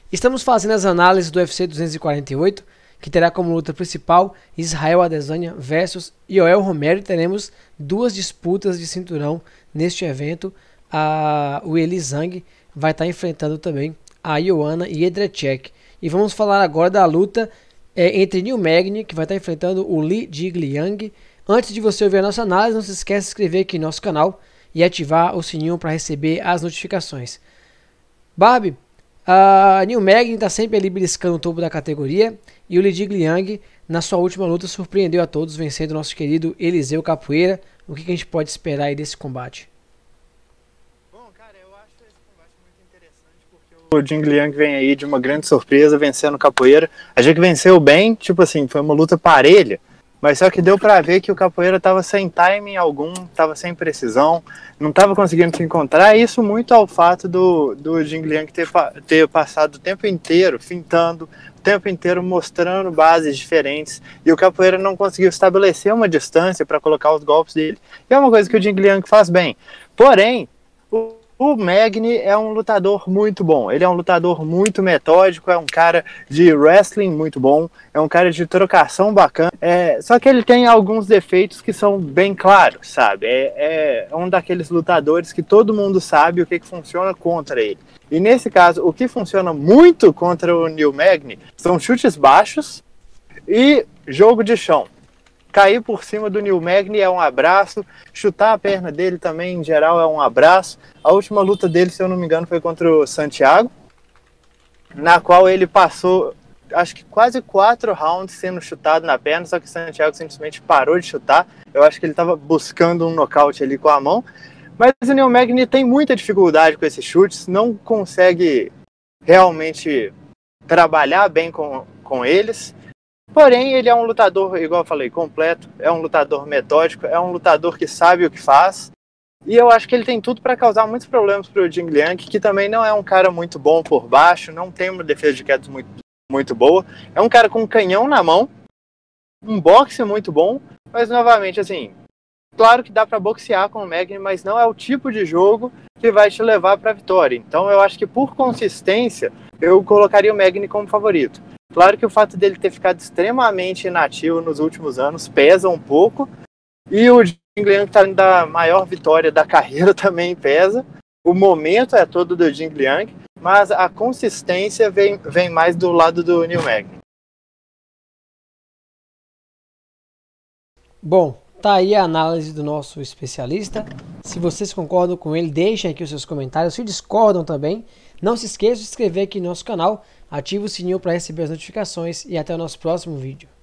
Estamos fazendo as análises do UFC 248, que terá como luta principal Israel Adesanya versus Yoel Romero. Teremos duas disputas de cinturão neste evento. O Eli Zhang vai estar enfrentando também a Joanna Jędrzejczyk. E vamos falar agora da luta entre Neil Magny, que vai estar enfrentando o Li Jingliang. Antes de você ouvir a nossa análise, não se esqueça de se inscrever aqui no nosso canal e ativar o sininho para receber as notificações. Barbie, a Neil Magny está sempre ali beliscando o topo da categoria, e o Li Jingliang, na sua última luta, surpreendeu a todos, vencendo o nosso querido Eliseu Capoeira. O que a gente pode esperar aí desse combate? Bom, cara, eu acho esse combate muito interessante, porque o Jingliang vem aí de uma grande surpresa, vencendo o Capoeira. A gente venceu bem, tipo assim, foi uma luta parelha, mas só que deu pra ver que o Capoeira tava sem timing algum, tava sem precisão, não tava conseguindo se encontrar. Isso muito ao fato do Jingliang ter passado o tempo inteiro fintando, o tempo inteiro mostrando bases diferentes, e o Capoeira não conseguiu estabelecer uma distância para colocar os golpes dele. E é uma coisa que o Jingliang faz bem. Porém, o Magny é um lutador muito bom, ele é um lutador muito metódico, é um cara de wrestling muito bom, é um cara de trocação bacana, só que ele tem alguns defeitos que são bem claros, sabe? É um daqueles lutadores que todo mundo sabe o que funciona contra ele. E nesse caso, o que funciona muito contra o Neil Magny são chutes baixos e jogo de chão. Cair por cima do Neil Magny é um abraço, chutar a perna dele também, em geral, é um abraço. A última luta dele, se eu não me engano, foi contra o Santiago, na qual ele passou, acho que quase 4 rounds sendo chutado na perna, só que o Santiago simplesmente parou de chutar. Eu acho que ele estava buscando um nocaute ali com a mão. Mas o Neil Magny tem muita dificuldade com esses chutes, não consegue realmente trabalhar bem com eles. Porém, ele é um lutador, igual eu falei, completo, é um lutador metódico, é um lutador que sabe o que faz. E eu acho que ele tem tudo para causar muitos problemas para o Jingliang, que também não é um cara muito bom por baixo, não tem uma defesa de quedas muito boa. É um cara com um canhão na mão, um boxe muito bom, mas novamente, assim, claro que dá para boxear com o Magny, mas não é o tipo de jogo que vai te levar para a vitória. Então eu acho que por consistência, eu colocaria o Magny como favorito. Claro que o fato dele ter ficado extremamente inativo nos últimos anos pesa um pouco, e o Jingliang tá da maior vitória da carreira também pesa. O momento é todo do Jingliang, mas a consistência vem mais do lado do Neil Magny. Bom, tá aí a análise do nosso especialista. Se vocês concordam com ele, deixem aqui os seus comentários. Se discordam também, não se esqueça de se inscrever aqui no nosso canal, ative o sininho para receber as notificações e até o nosso próximo vídeo.